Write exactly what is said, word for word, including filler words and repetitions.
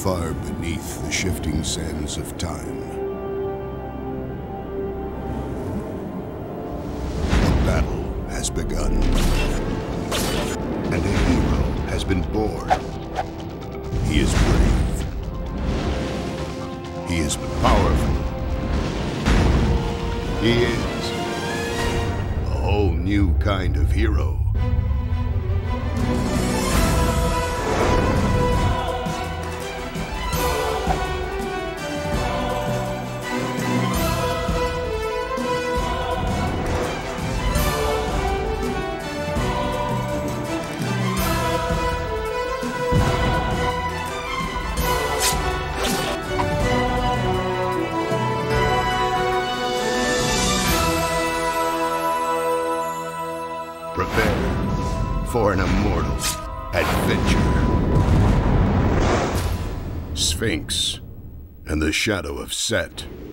far beneath the shifting sands of time. A battle has begun, and a hero has been born. He is brave. He is powerful. He is a whole new kind of hero. Prepare for an immortal adventure. Sphinx and the Shadow of Set.